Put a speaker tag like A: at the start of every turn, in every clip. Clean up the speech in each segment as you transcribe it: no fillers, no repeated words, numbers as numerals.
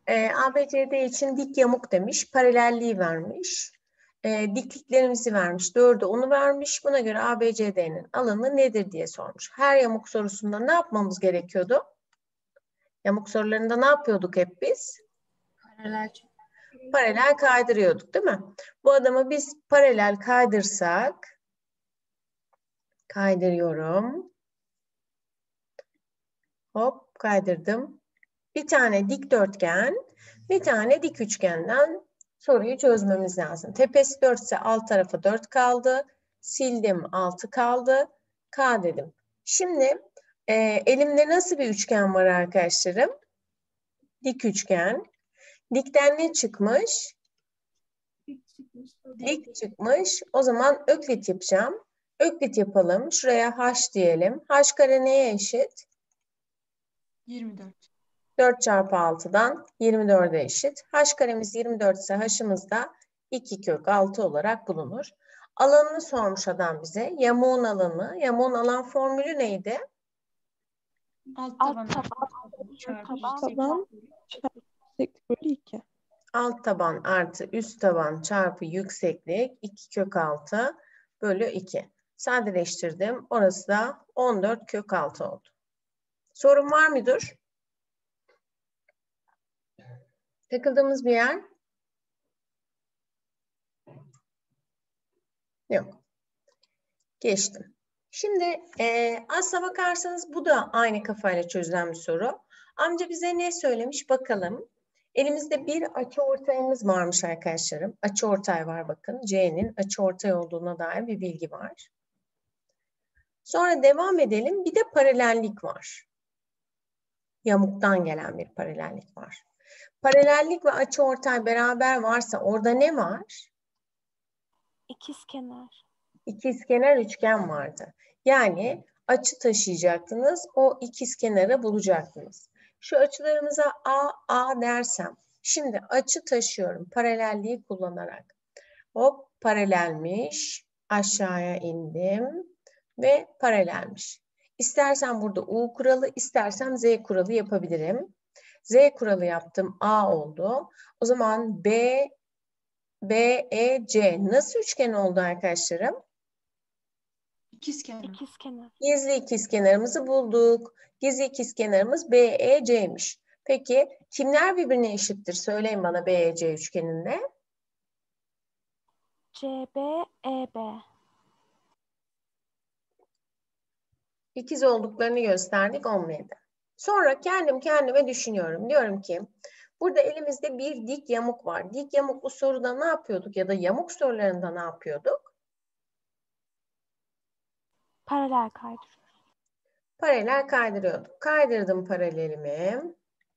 A: ABCD için dik yamuk demiş. Paralelliği vermiş. Dikliklerimizi vermiş. 4'ü onu vermiş. Buna göre ABCD'nin alanı nedir diye sormuş. Her yamuk sorusunda ne yapmamız gerekiyordu? Yamuk sorularında ne yapıyorduk hep biz? Paralel kaydırıyorduk değil mi? Bu adamı biz paralel kaydırsak, kaydırıyorum. Hop kaydırdım. Bir tane dikdörtgen, bir tane dik üçgenden soruyu çözmemiz lazım. Tepesi 4 ise alt tarafı 4 kaldı. Sildim 6 kaldı. K dedim. Şimdi elimde nasıl bir üçgen var arkadaşlarım? Dik üçgen. Dikten ne çıkmış? Dik çıkmış. O zaman öklit yapacağım. Öklit yapalım. Şuraya h diyelim. H kare neye eşit?
B: 24.
A: 4 çarpı 6'dan 24'e eşit. H karemiz 24 ise h'ımız da 2 kök 6 olarak bulunur. Alanını sormuş adam bize. Yamuğun alanı. Yamuğun alan formülü neydi?
B: Alt taban çarpı
C: yükseklik bölü 2.
A: Alt taban artı üst taban çarpı yükseklik 2 kök 6 bölü 2. Sadeleştirdim. Orası da 14 kök 6 oldu. Sorun var mıdır? Takıldığımız bir yer? Yok. Geçtim. Şimdi aslına bakarsanız bu da aynı kafayla çözülen bir soru. Amca bize ne söylemiş bakalım. Elimizde bir açıortayımız varmış arkadaşlarım. Açıortay var bakın. C'nin açıortay olduğuna dair bir bilgi var. Sonra devam edelim. Bir de paralellik var. Yamuktan gelen bir paralellik var. Paralellik ve açıortay beraber varsa orada ne var?
C: İkizkenar.
A: İkizkenar üçgen vardı. Yani açı taşıyacaktınız. O ikizkenarı bulacaktınız. Şu açılarımıza A dersem. Şimdi açı taşıyorum paralelliği kullanarak. Hop paralelmiş. Aşağıya indim. Ve paralelmiş. İstersen burada U kuralı, istersem Z kuralı yapabilirim. Z kuralı yaptım. A oldu. O zaman BEC nasıl üçgen oldu arkadaşlarım?
B: İkizkenar.
C: İkizkenar.
A: Gizli ikizkenarımızı bulduk. Gizli ikizkenarımız BEC'miş. Peki kimler birbirine eşittir? Söyleyin bana BEC üçgeninde.
C: CB, EB.
A: İkiz olduklarını gösterdik, olmaydı. Sonra kendim kendime düşünüyorum. Diyorum ki burada elimizde bir dik yamuk var. Dik yamuklu soruda ne yapıyorduk ya da yamuk sorularında ne yapıyorduk?
C: Paralel kaydırıyoruz.
A: Paralel kaydırıyorduk. Kaydırdım paralelimi.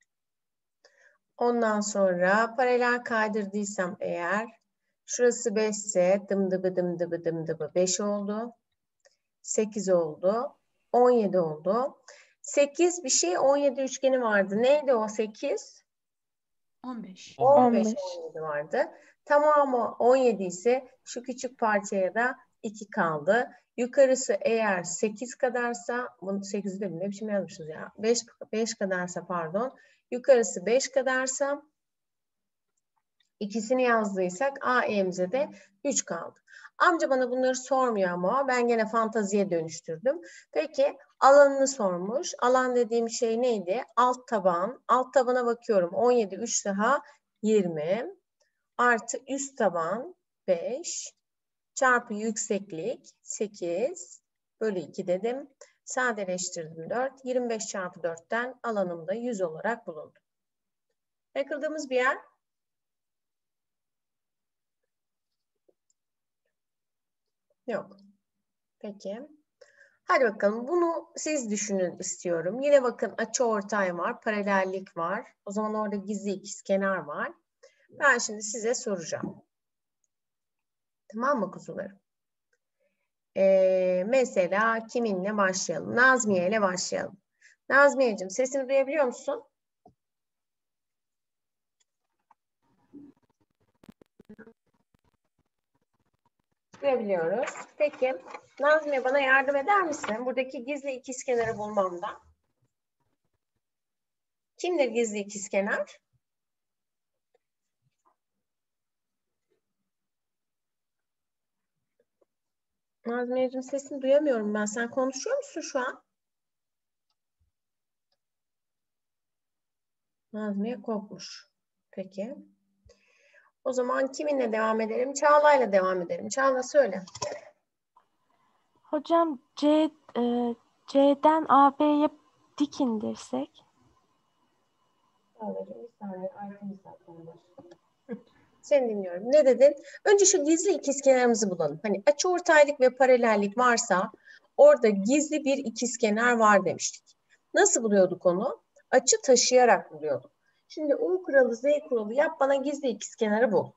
A: Ondan sonra paralel kaydırdıysam eğer şurası 5 ise dım dıbı 5 oldu. 8 oldu. 17 oldu. 8 bir şey 17 üçgeni vardı. Neydi o 8?
B: 15.
A: 15 17 vardı. Tamamı 17 ise şu küçük parçaya da 2 kaldı. Yukarısı eğer 8 kadarsa, bunu 8'i de ne biçim yazmışız ya. 5 kadarsa pardon. Yukarısı 5 kadarsa ikisini yazdıysak AE'mize de 3 kaldı. Amca bana bunları sormuyor ama ben gene fantaziye dönüştürdüm. Peki alanını sormuş. Alan dediğim şey neydi? Alt taban. Alt tabana bakıyorum. 17, 3 daha 20 artı üst taban 5 çarpı yükseklik 8 bölü 2 dedim. Sadeleştirdim 4. 25 çarpı 4'ten alanımda 100 olarak bulundu. Takıldığımız bir yer? Yok. Peki. Hadi bakalım bunu siz düşünün istiyorum. Yine bakın açıortay var, paralellik var. O zaman orada gizli ikizkenar var. Ben şimdi size soracağım. Tamam mı kuzularım? Mesela kiminle başlayalım? Nazmiye ile başlayalım. Nazmiyeciğim sesini duyabiliyor musun? Duyabiliyoruz. Peki Nazmiye bana yardım eder misin? Buradaki gizli ikizkenarı bulmamda. Kimdir gizli ikizkenar? Nazmiyeciğim sesini duyamıyorum ben. Sen konuşuyor musun şu an? Nazmiye kopmuş. Peki. O zaman kiminle devam edelim? Çağla'yla devam edelim. Çağla söyle.
C: Hocam C'den AB'ye dik indirsek.
A: Çağla'cığım bir saniye. Aydın saklanmış. Seni dinliyorum. Ne dedin? Önce şu gizli ikizkenarımızı bulalım. Hani açıortaylık ve paralellik varsa orada gizli bir ikizkenar var demiştik. Nasıl buluyorduk onu? Açı taşıyarak buluyorduk. Şimdi U kuralı, Z kuralı yap bana gizli ikizkenarı bul.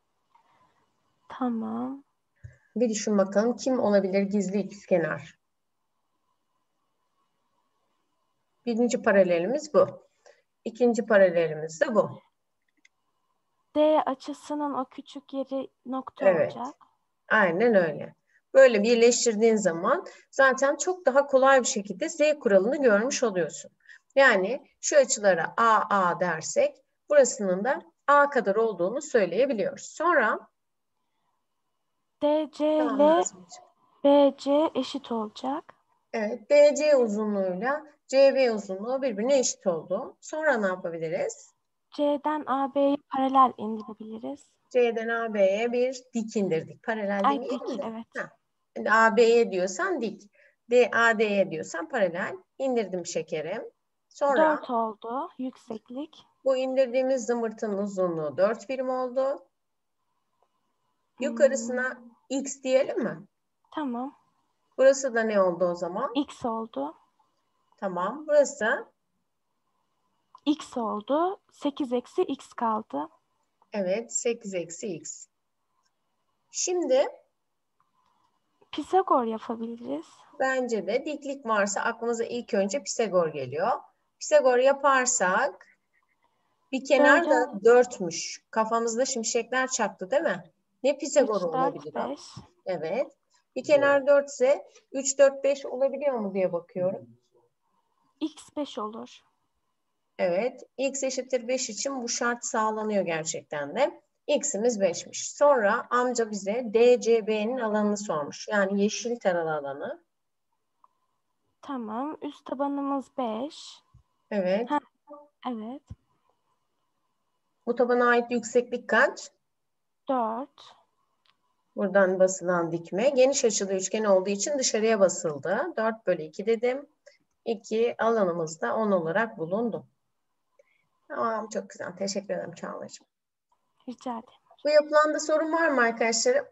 C: Tamam.
A: Bir düşün bakalım kim olabilir gizli ikizkenar? Birinci paralelimiz bu. İkinci paralelimiz de bu.
C: D açısının o küçük yeri nokta
A: Evet.
C: olacak.
A: Aynen öyle. Böyle birleştirdiğin zaman zaten çok daha kolay bir şekilde Z kuralını görmüş oluyorsun. Yani şu açılara A dersek burasının da A kadar olduğunu söyleyebiliyoruz. Sonra
C: DC
A: tamam,
C: ile
A: Nazmi'ciğim.
C: BC eşit olacak.
A: Evet, BC uzunluğuyla CB uzunluğu birbirine eşit oldu. Sonra ne yapabiliriz?
C: C'den AB'ye paralel indirebiliriz.
A: C'den AB'ye bir dik indirdik. Paralel
C: Ay
A: demeyelim
C: dik,
A: de.
C: evet.
A: Ha. Şimdi AB'ye diyorsan dik. AD'ye diyorsan paralel. İndirdim şekerim. Sonra
C: 4 oldu yükseklik.
A: bu indirdiğimiz zımbırtının uzunluğu 4 birim oldu. Yukarısına x diyelim mi?
C: Tamam.
A: Burası da ne oldu o zaman?
C: X oldu.
A: Tamam. Burası
C: X oldu. 8 eksi X kaldı.
A: evet 8 eksi x. Şimdi
C: Pisagor yapabiliriz.
A: bence de diklik varsa aklımıza ilk önce Pisagor geliyor. Pisagor yaparsak bir kenar da 4'müş. Kafamızda şimşekler çaktı değil mi? Ne Pisagor'u
C: 3, 4,
A: olabilir o?
C: 5.
A: Evet. Bir kenar 4 ise 3, 4, 5 olabiliyor mu diye bakıyorum.
C: X 5 olur.
A: Evet. X eşittir 5 için bu şart sağlanıyor gerçekten de. X'imiz 5'miş. Sonra amca bize DCB'nin alanını sormuş. Yani yeşil taralı alanı.
C: Tamam. Üst tabanımız 5.
A: Evet.
C: Ha, evet.
A: Bu tabana ait yükseklik kaç?
C: 4.
A: Buradan basılan dikme. Geniş açılı üçgen olduğu için dışarıya basıldı. 4 bölü 2 dedim. 2 alanımız da 10 olarak bulundu. Tamam, çok güzel. Teşekkür ederim Çağla'cığım.
C: Rica ederim.
A: Bu yapılanda sorun var mı arkadaşlarım?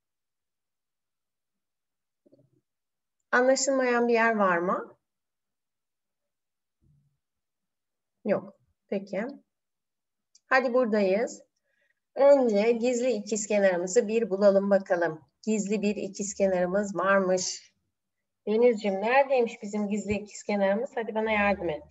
A: Anlaşılmayan bir yer var mı? Yok. Peki. Hadi buradayız. Önce gizli ikizkenarımızı bir bulalım bakalım. Gizli bir ikizkenarımız varmış. Denizciğim neredeymiş bizim gizli ikizkenarımız? Hadi bana yardım et.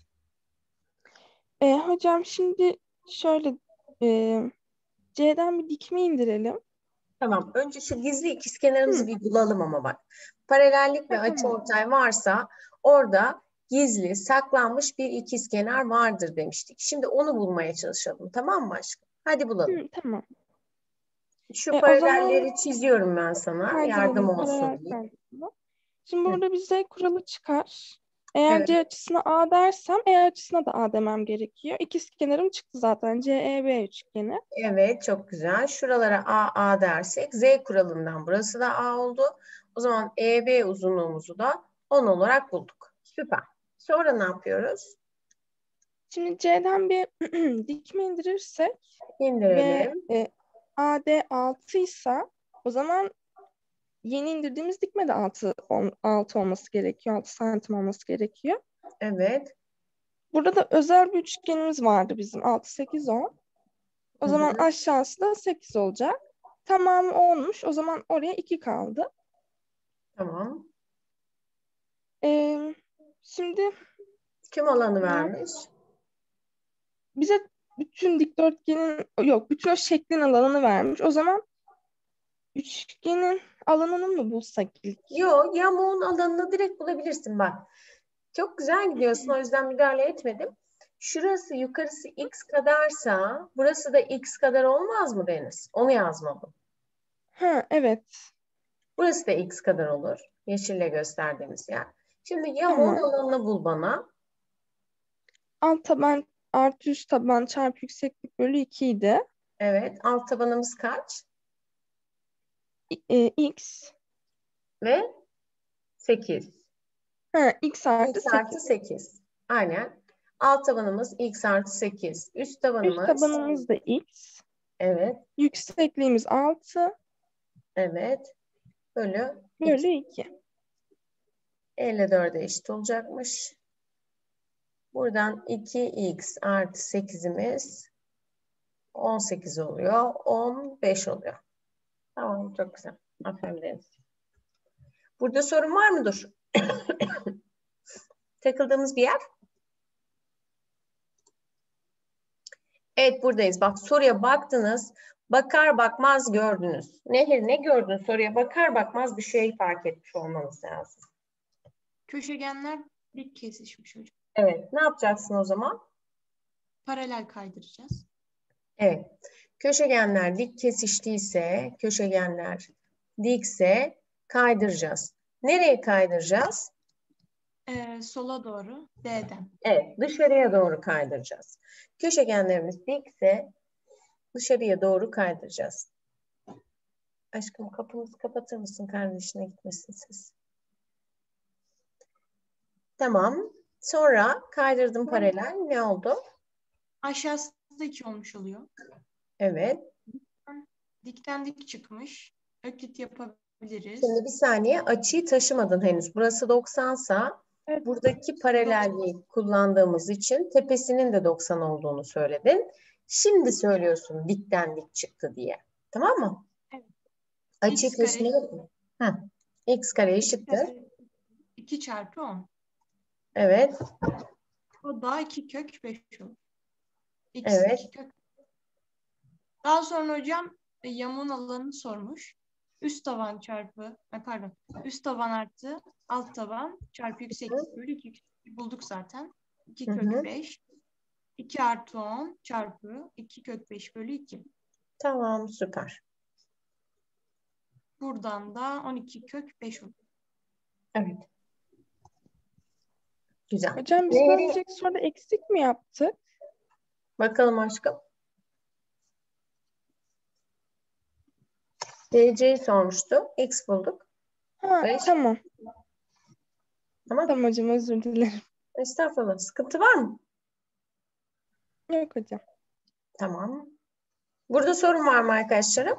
D: Hocam şimdi şöyle C'den bir dikme indirelim.
A: Tamam. Önce şu gizli ikizkenarımızı bir bulalım ama bak. Paralellik ve
D: Tamam.
A: açıortay varsa orada gizli, saklanmış bir ikizkenar vardır demiştik. Şimdi onu bulmaya çalışalım. Tamam mı aşkım? Hadi bulalım.
D: Tamam.
A: Şu
D: O
A: paralelleri
D: zaman
A: çiziyorum ben sana. Yardım
D: kaydedelim
A: olsun
D: paralel
A: diye.
D: kaydını. Şimdi
A: Hı.
D: burada bir Z kuralı çıkar. Eğer
A: Evet.
D: C açısına A dersem E açısına da A demem gerekiyor. İkizkenarım çıktı zaten. CEB üçgeni.
A: Evet, çok güzel. Şuralara A dersek Z kuralından burası da A oldu. O zaman EB uzunluğumuzu da 10 olarak bulduk. Süper. Sonra ne yapıyoruz?
D: Şimdi C'den bir dikme indirirsek ve
A: İndirelim.
D: AD 6 ise o zaman yeni indirdiğimiz dikme de 6 olması gerekiyor. 6 santim olması gerekiyor.
A: Evet.
D: Burada da özel bir üçgenimiz vardı bizim. 6, 8, 10. O
A: Hı
D: zaman
A: hı.
D: aşağısı da 8 olacak. Tamamı 10'muş. O zaman oraya 2 kaldı.
A: Tamam.
D: Şimdi
A: Kim alanı vermiş?
D: bize bütün dikdörtgenin, yok bütün o şeklin alanını vermiş. O zaman üçgenin alanını mı bulsak ilk?
A: Yok, yamuğun alanını direkt bulabilirsin bak. Çok güzel gidiyorsun, o yüzden müdahale etmedim. Şurası yukarısı x kadarsa burası da x kadar olmaz mı Deniz? Onu yazmadım.
D: Ha, evet.
A: Burası da x kadar olur. Yeşille gösterdiğimiz yer. Şimdi yamuğun
D: Tamam.
A: alanını bul bana.
D: Alt taban artı üst taban çarpı yükseklik bölü 2 idi.
A: Evet. Alt tabanımız kaç?
D: X.
A: Ve 8.
D: X artı
A: X artı
D: 8.
A: 8. Aynen. Alt tabanımız x artı 8. Üst
D: Üst
A: tabanımız.
D: tabanımız da X.
A: Evet.
D: Yüksekliğimiz 6
A: Evet. Bölü 2.
D: bölü 2.
A: 54'e eşit olacakmış. Buradan 2x artı 8'imiz 18 oluyor. 15 oluyor. Tamam, çok güzel. Aferin Deniz. Burada sorun var mıdır? Takıldığımız bir yer? Evet, buradayız. Bak, soruya baktınız. Bakar bakmaz gördünüz. Nehir, ne gördün? Soruya bakar bakmaz bir şey fark etmiş olmanız lazım.
B: Köşegenler dik kesişmiş hocam.
A: Evet. Ne yapacaksın o zaman?
B: Paralel kaydıracağız.
A: Evet. Köşegenler dik kesiştiyse, köşegenler dikse kaydıracağız. Nereye kaydıracağız?
B: Sola doğru D'den.
A: Evet, dışarıya doğru kaydıracağız. Köşegenlerimiz dikse dışarıya doğru kaydıracağız. Aşkım, kapınızı kapatır mısın? Kardeşine gitmesin ses. Tamam. Sonra kaydırdım paralel. Ne oldu?
B: Aşağısı da 2 olmuş oluyor.
A: Evet.
B: Dikten dik çıkmış. Öklit yapabiliriz.
A: Şimdi bir saniye, açıyı taşımadın henüz. Burası 90'sa
D: Evet.
A: buradaki paralelliği kullandığımız için tepesinin de 90 olduğunu söyledin. Şimdi söylüyorsun dikten dik çıktı diye. Tamam mı?
C: Evet.
A: Açıyı
B: X kare.
A: taşımayı unutma. X kare eşittir.
B: 2 çarpı 10.
A: Evet.
B: O da 2 kök 5 olur. X
A: Evet.
B: 2 kök. Daha sonra hocam yamuğun alanını sormuş. Üst taban çarpı, üst taban artı alt taban çarpı yükseklik bölü 2 bulduk zaten. 2 kök 5. 2 artı 10 çarpı 2 kök 5 bölü 2.
A: Tamam, süper.
B: Buradan da 12 kök 5 olur.
A: Evet. Güzel.
D: Hocam biz
A: Nehir'in-
D: bir önceki soruda eksik mi yaptık?
A: Bakalım aşkım. DC'yi sormuştu. X bulduk. Beş.
D: Tamam.
A: Tamam.
D: Tamam hocam, özür dilerim.
A: Estağfurullah. Sıkıntı var mı?
D: Yok hocam.
A: Tamam. Burada sorun var mı arkadaşlarım?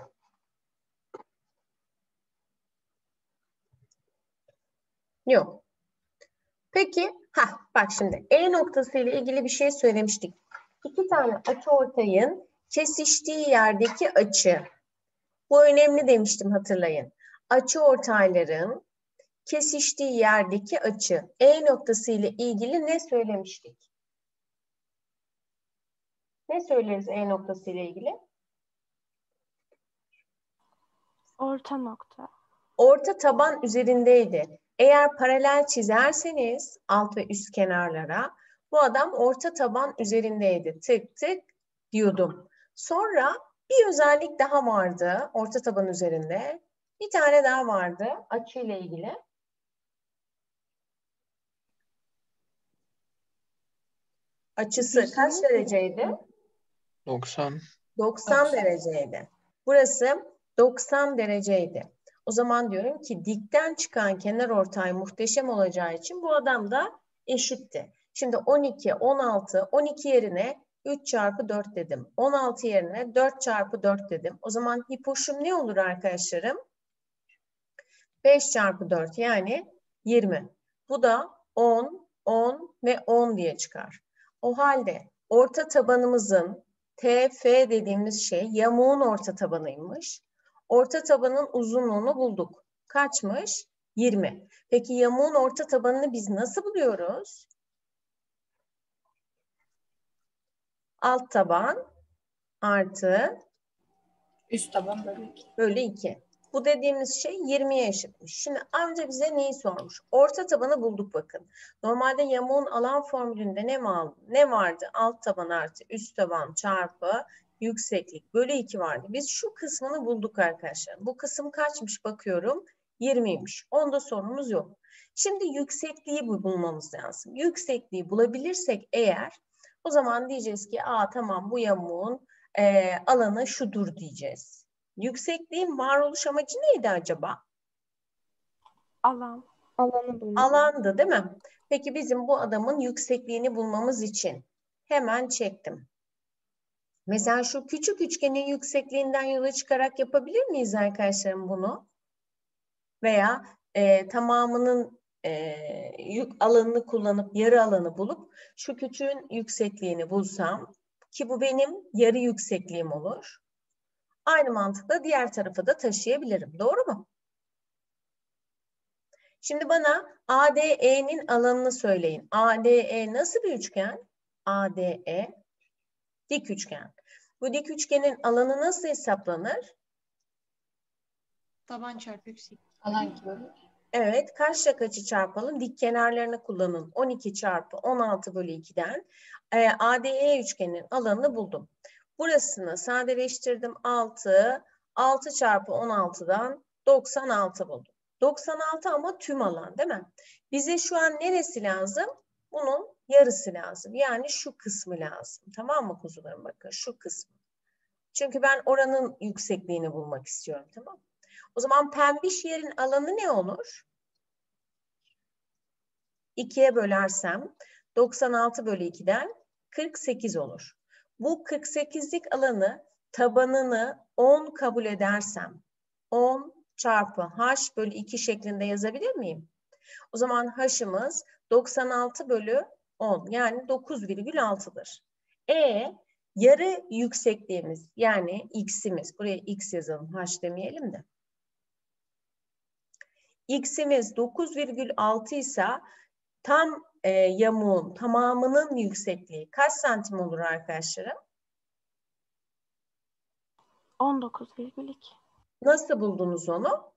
A: Yok. Peki, bak şimdi E noktası ile ilgili bir şey söylemiştik. İki tane açıortayın kesiştiği yerdeki açı. Bu önemli demiştim, hatırlayın. Açıortayların kesiştiği yerdeki açı. E noktası ile ilgili ne söylemiştik? Ne söyleriz E noktası ile ilgili?
C: Orta nokta.
A: Orta taban üzerindeydi. Eğer paralel çizerseniz alt ve üst kenarlara, bu adam orta taban üzerindeydi. Tık tık diyordum. Sonra bir özellik daha vardı orta taban üzerinde. Bir tane daha vardı açıyla ilgili. Açısı kaç dereceydi?
E: 90.
A: 90 dereceydi. Burası 90 dereceydi. O zaman diyorum ki dikten çıkan kenarortay muhteşem olacağı için bu adam da eşitti. Şimdi 12, 16, 12 yerine 3 çarpı 4 dedim. 16 yerine 4 çarpı 4 dedim. O zaman hipoşum ne olur arkadaşlarım? 5 çarpı 4 yani 20. Bu da 10, 10 ve 10 diye çıkar. O halde orta tabanımızın TF dediğimiz şey yamuğun orta tabanıymış. Orta tabanın uzunluğunu bulduk. Kaçmış? 20. Peki yamuğun orta tabanını biz nasıl buluyoruz? Alt taban artı
F: Üst taban bölü 2.
A: bölü 2. Bu dediğimiz şey 20'ye eşitmiş. Şimdi amca bize neyi sormuş? Orta tabanı bulduk bakın. Normalde yamuğun alan formülünde ne vardı? Alt taban artı üst taban çarpı yükseklik bölü 2 vardı. Biz şu kısmını bulduk arkadaşlar. Bu kısım kaçmış bakıyorum? 20'ymiş. Onda sorunumuz yok. Şimdi yüksekliği bulmamız lazım. Yüksekliği bulabilirsek eğer o zaman diyeceğiz ki tamam bu yamuğun alanı şudur diyeceğiz. Yüksekliğin varoluş amacı neydi acaba?
C: Alan.
D: Alanı bulmak.
A: Alandı değil mi? Peki bizim bu adamın yüksekliğini bulmamız için hemen çektim. Mesela şu küçük üçgenin yüksekliğinden yola çıkarak yapabilir miyiz arkadaşlarım bunu? Veya tamamının alanını kullanıp yarı alanı bulup şu küçüğün yüksekliğini bulsam ki bu benim yarı yüksekliğim olur. Aynı mantıkla diğer tarafa da taşıyabilirim. Doğru mu? Şimdi bana ADE'nin alanını söyleyin. ADE nasıl bir üçgen? ADE dik üçgen. Bu dik üçgenin alanı nasıl hesaplanır?
B: Taban çarpı yükseklik.
F: Alan 2 bölü 2.
A: Evet, kaçla kaçı çarpalım? Dik kenarlarını kullanın. 12 çarpı 16 bölü 2'den ADE üçgenin alanını buldum. Burasını sadeleştirdim. 6 çarpı 16'dan 96 buldum. 96 ama tüm alan değil mi? Bize şu an neresi lazım? Bunun yarısı lazım. Yani şu kısmı lazım. Tamam mı kuzularım? Bakın şu kısmı. Çünkü ben oranın yüksekliğini bulmak istiyorum. Tamam mı? O zaman pembiş yerin alanı ne olur? 2'ye bölersem 96 bölü 2'den 48 olur. Bu 48'lik alanı tabanını 10 kabul edersem 10 çarpı h bölü 2 şeklinde yazabilir miyim? O zaman h'ımız 96 bölü 10 yani 9,6'dır. Yarı yüksekliğimiz yani x'imiz, buraya x yazalım, h demeyelim de. X'imiz 9,6 ise tam yamuğun tamamının yüksekliği kaç santim olur arkadaşlarım?
C: 19,2.
A: Nasıl buldunuz onu?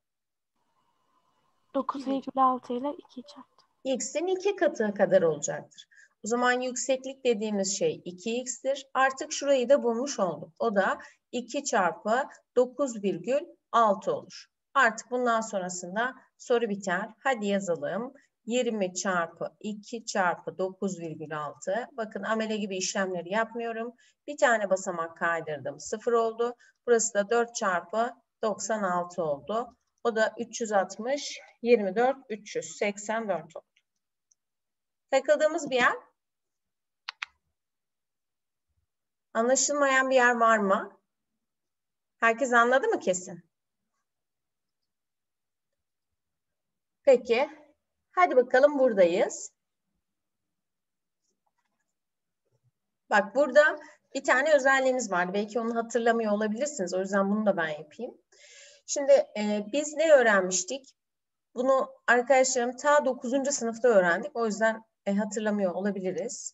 C: 9,6 ile 2 çarptım.
A: X'in 2 katı kadar olacaktır. O zaman yükseklik dediğimiz şey 2x'tir. Artık şurayı da bulmuş olduk. O da 2 çarpı 9,6 olur. Artık bundan sonrasında soru biter. Hadi yazalım. 20 çarpı 2 çarpı 9,6. Bakın amele gibi işlemleri yapmıyorum. Bir tane basamak kaydırdım. 0 oldu. Burası da 4 çarpı 96 oldu. O da 360, 24, 384 oldu. Takıldığımız bir yer? Anlaşılmayan bir yer var mı? Herkes anladı mı kesin? Peki. Hadi bakalım buradayız. Bak burada bir tane özelliğimiz vardı. Belki onu hatırlamıyor olabilirsiniz. O yüzden bunu da ben yapayım. Şimdi biz ne öğrenmiştik? Bunu arkadaşlarım ta 9. sınıfta öğrendik. O yüzden hatırlamıyor olabiliriz.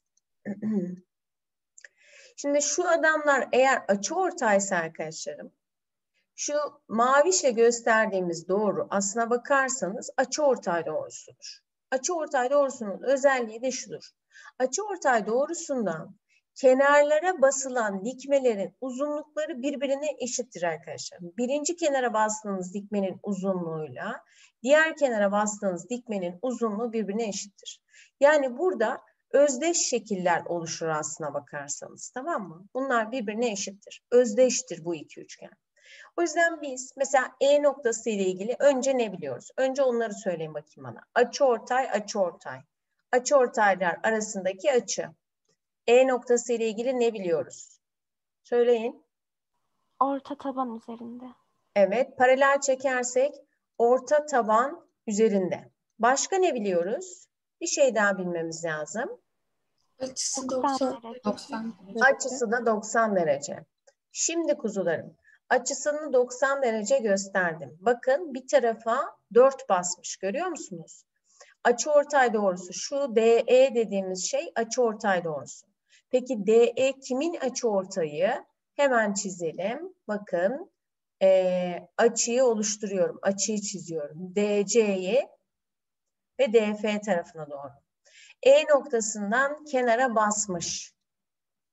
A: Şimdi şu adamlar eğer açıortaysa arkadaşlarım, şu mavişle gösterdiğimiz doğru aslına bakarsanız açıortay doğrusudur. Açıortay doğrusunun özelliği de şudur. Açıortay doğrusundan kenarlara basılan dikmelerin uzunlukları birbirine eşittir arkadaşlar. Birinci kenara bastığınız dikmenin uzunluğuyla diğer kenara bastığınız dikmenin uzunluğu birbirine eşittir. Yani burada özdeş şekiller oluşur aslına bakarsanız, tamam mı? Bunlar birbirine eşittir. Özdeştir bu iki üçgen. O yüzden biz mesela E noktası ile ilgili önce ne biliyoruz? Önce onları söyleyin bakayım bana. Açıortay, açıortay. Açıortaylar arasındaki açı. E noktası ile ilgili ne biliyoruz? Söyleyin.
C: Orta taban üzerinde.
A: Evet, paralel çekersek orta taban üzerinde. Başka ne biliyoruz? Bir şey daha bilmemiz lazım.
F: Açısı
C: 90
F: 90.
C: derece.
F: 90.
A: Açısı da 90 derece. Şimdi kuzularım, açısını 90 derece gösterdim. Bakın bir tarafa 4 basmış, görüyor musunuz? Açıortay doğrusu, şu DE dediğimiz şey açıortay doğrusu. Peki DE kimin açıortayı? Hemen çizelim. Bakın açıyı oluşturuyorum, açıyı çiziyorum. DC'yi ve DF tarafına doğru. E noktasından kenara basmış.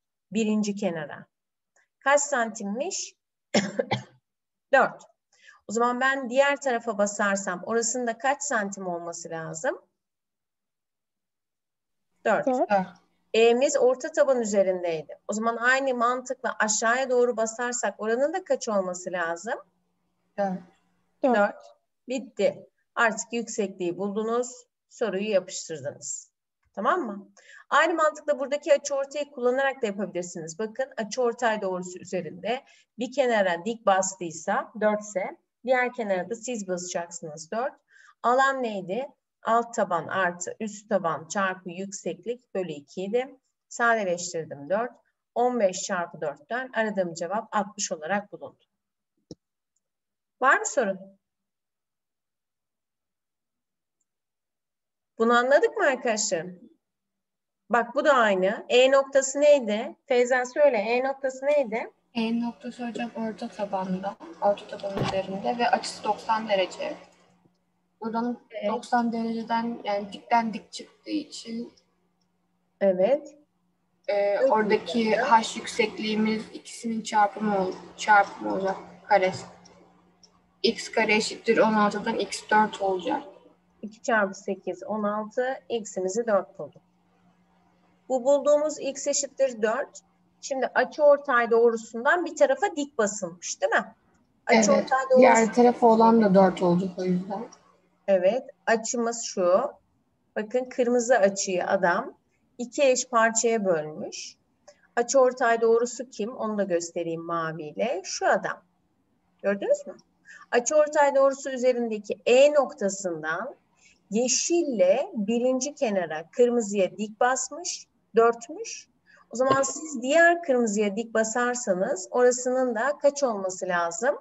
A: Birinci kenara. Kaç santimmiş? 4. O zaman ben diğer tarafa basarsam orasının da kaç santim olması lazım? 4.
D: Dört.
A: E'miz orta taban üzerindeydi. O zaman aynı mantıkla aşağıya doğru basarsak oranın da kaç olması lazım?
F: 4.
A: 4. Bitti. Artık yüksekliği buldunuz. Soruyu yapıştırdınız. Tamam mı? Aynı mantıkla buradaki açıortayı kullanarak da yapabilirsiniz. Bakın açıortay doğrusu üzerinde bir kenara dik bastıysa 4 ise diğer kenara da siz basacaksınız 4. Alan neydi? Alt taban artı üst taban çarpı yükseklik bölü 2 idi. Sadeleştirdim 4. 15 çarpı 4'ten aradığım cevap 60 olarak bulundu. Var mı sorun? Bunu anladık mı arkadaşlar? Bak bu da aynı. E noktası neydi? Feyza söyle. E noktası neydi?
F: E noktası hocam orta tabanda. Orta taban üzerinde ve açısı 90 derece. Buradan
A: Evet.
F: 90 dereceden yani dikten dik çıktığı için
A: Evet.
F: oradaki h yüksekliğimiz ikisinin çarpımı olacak karesi. X kare eşittir 16'dan x 4 olacak.
A: 2 çarpı 8 16. X'imizi 4 bulduk. Bu bulduğumuz x eşittir 4. Şimdi açıortay doğrusundan bir tarafa dik basılmış değil mi?
F: Evet.
A: Açıortay doğrusu.
F: Diğer tarafı olan da 4 olacak o yüzden.
A: Evet. Açımız şu. Bakın kırmızı açıyı adam 2 eş parçaya bölmüş. Açıortay doğrusu kim? Onu da göstereyim maviyle. Şu adam. Gördünüz mü? Açıortay doğrusu üzerindeki E noktasından yeşille birinci kenara kırmızıya dik basmış, 4'müş. O zaman siz diğer kırmızıya dik basarsanız orasının da kaç olması lazım?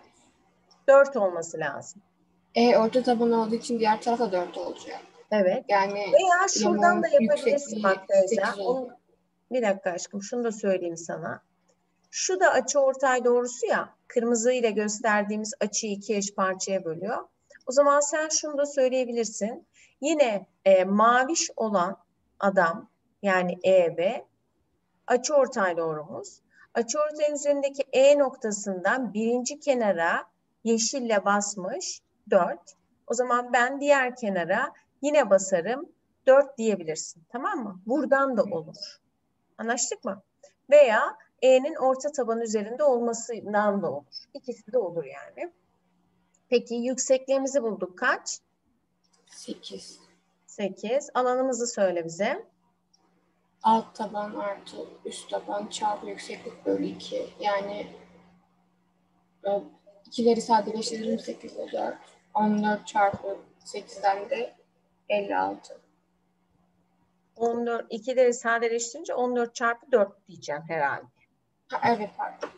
A: 4 olması lazım.
F: Orta taban olduğu için diğer tarafa 4 olacak.
A: Evet.
F: Yani
A: Veya şuradan da yapabilirsin
F: yüksekliği
A: bak Feyza.
F: 8 olacak.
A: Bir dakika aşkım şunu da söyleyeyim sana. Şu da açıortay doğrusu ya. Kırmızı ile gösterdiğimiz açıyı 2 eş parçaya bölüyor. O zaman sen şunu da söyleyebilirsin. Yine maviş olan adam yani EB açıortay doğrumuz. Açıortayın üzerindeki E noktasından birinci kenara yeşille basmış 4. O zaman ben diğer kenara yine basarım 4 diyebilirsin. Tamam mı? Buradan da olur. Anlaştık mı? Veya E'nin orta taban üzerinde olmasından da olur. İkisi de olur yani. Peki yüksekliğimizi bulduk kaç?
F: 8.
A: 8. Alanımızı söyle bize.
F: Alt taban artı üst taban çarpı yükseklik bölü 2. Yani ikileri sadeleştiririm 8 eder. 14 çarpı 8'den de 56.
A: 14, ikileri sadeleştirince 14 çarpı 4 diyeceğim herhalde.
F: Ha, evet pardon.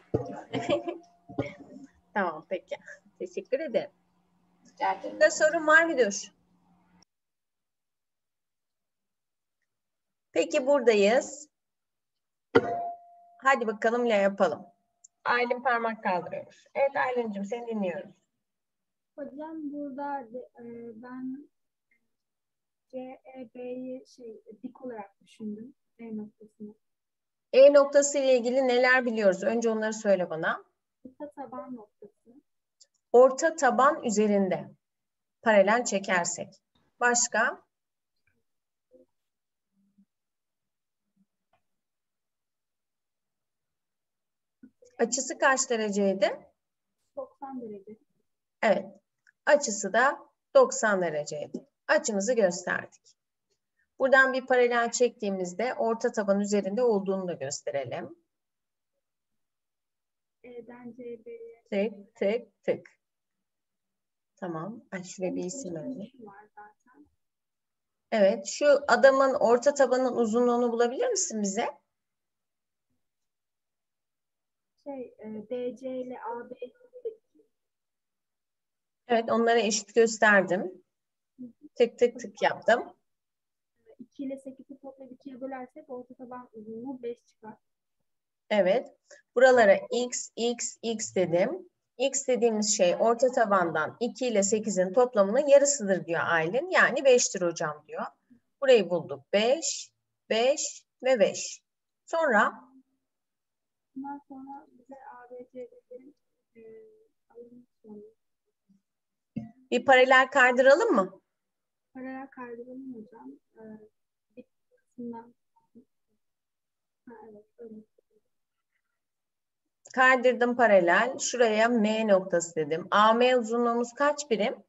A: Tamam peki. Teşekkür ederim.
F: Rica ederim.
A: Burada sorun var mıdır? Peki buradayız. Hadi bakalım ne yapalım. Aylin parmak kaldırıyormuş. Evet Aylin'cim seni dinliyoruz.
G: Hocam burada ben CEB'yi dik olarak düşündüm. E noktasını.
A: E noktası ile ilgili neler biliyoruz? Önce onları söyle bana.
G: Orta taban noktası.
A: Orta taban üzerinde. Paralel çekersek. Başka? Açısı kaç dereceydi?
G: 90 derece.
A: Evet. Açısı da 90 dereceydi. Açımızı gösterdik. Buradan bir paralel çektiğimizde orta taban üzerinde olduğunu da gösterelim.
G: E'den CB'ye.
A: Tık tık tık. Tamam. Ay şuraya bir isim verelim.
G: Var zaten.
A: Evet. Şu adamın orta tabanın uzunluğunu bulabilir misin bize?
G: DC ile AB
A: Evet. Onlara eşit gösterdim. Tık tık tık yaptım.
G: 2 ile 8'i toplayıp 2'ye bölersek orta taban uzunluğu 5 çıkar.
A: Evet. Buralara x dedim. X dediğimiz şey orta tabandan 2 ile 8'in toplamının yarısıdır diyor Aylin. Yani 5'tir hocam diyor. Burayı bulduk. 5, 5 ve 5. Sonra
G: Bundan sonra bize ABC'lerin alanını soruyor.
A: Bir paralel kaydıralım mı?
G: Paralel kaydıralım hocam. Bir kısmından. Ha, evet, öyle.
A: Kaydırdım paralel. Şuraya M noktası dedim. AM uzunluğumuz kaç birim?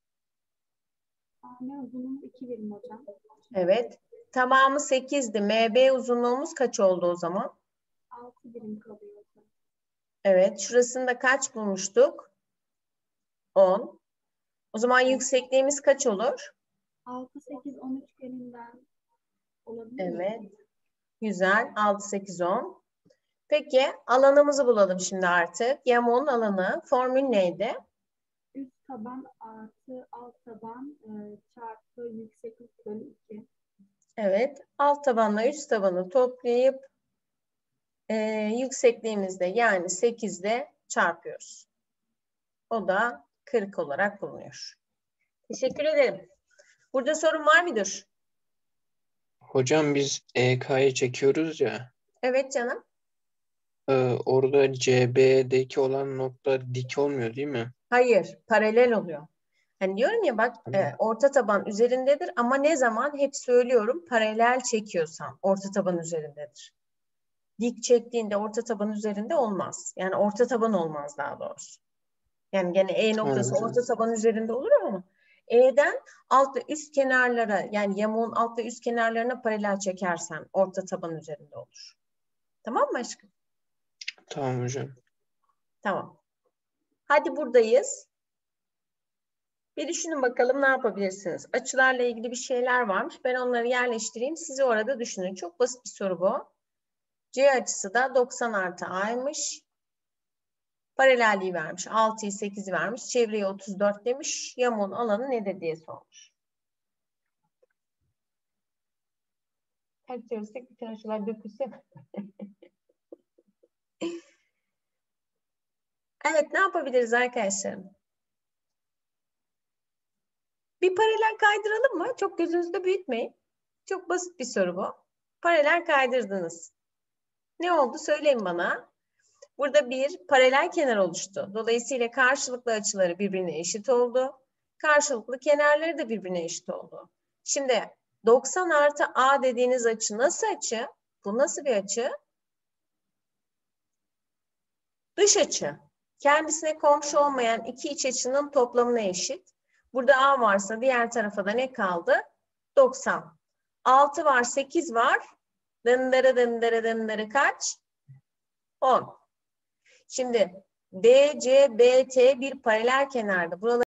G: AM uzunluğu 2 birim hocam.
A: Evet. Tamamı 8'di. MB uzunluğumuz kaç oldu o zaman?
G: 6 birim kalıyor hocam.
A: Evet. Şurasında kaç bulmuştuk? 10. O zaman yüksekliğimiz kaç olur?
G: 6, 8, 10 üçgeninden olabilir mi?
A: Evet. Güzel. 6, 8, 10. Peki alanımızı bulalım şimdi artık. Yamuğun alanı. Formül neydi?
G: Üst taban artı alt taban çarpı yükseklik bölü 2.
A: Evet. Alt tabanla üst tabanı toplayıp yüksekliğimizde yani 8'de çarpıyoruz. O da 40 olarak bulunuyor. Teşekkür ederim. Burada sorun var mıdır?
E: Hocam biz EK'yı çekiyoruz ya.
A: Evet canım.
E: Orada CB'deki olan nokta dik olmuyor değil mi?
A: Hayır, paralel oluyor. Hani diyorum ya bak
E: Tamam.
A: orta taban üzerindedir ama ne zaman hep söylüyorum paralel çekiyorsan orta taban üzerindedir. Dik çektiğinde orta taban üzerinde olmaz. Yani orta taban olmaz daha doğrusu. Yani gene E
E: Tamam
A: noktası
E: hocam.
A: orta taban üzerinde olur ama E'den alt ve üst kenarlara yani yamuğun alt ve üst kenarlarına paralel çekersen orta taban üzerinde olur. Tamam mı aşkım?
E: Tamam hocam.
A: Tamam. Hadi buradayız. Bir düşünün bakalım ne yapabilirsiniz? Açılarla ilgili bir şeyler varmış. Ben onları yerleştireyim. Sizi orada düşünün. Çok basit bir soru bu. C açısı da 90 artı A'ymış. Paralelliği vermiş. 6'yı 8'i vermiş. Çevreye 34 demiş. Yamuğun alanı nedir diye sormuş. Kaç çevirsek bütün açılar dökülse. Evet, ne yapabiliriz arkadaşlarım? Bir paralel kaydıralım mı? Çok gözünüzde büyütmeyin. Çok basit bir soru bu. Paralel kaydırdınız. Ne oldu? Söyleyin bana. Burada bir paralel kenar oluştu. Dolayısıyla karşılıklı açıları birbirine eşit oldu. Karşılıklı kenarları da birbirine eşit oldu. Şimdi 90 artı A dediğiniz açı nasıl açı? Bu nasıl bir açı? Dış açı. Kendisine komşu olmayan iki iç açının toplamına eşit. Burada A varsa diğer tarafa da ne kaldı? 90. 6 var, 8 var. Dındırı dındırı dındırı kaç? 10. Şimdi DCBT bir paralel kenarda. Buraları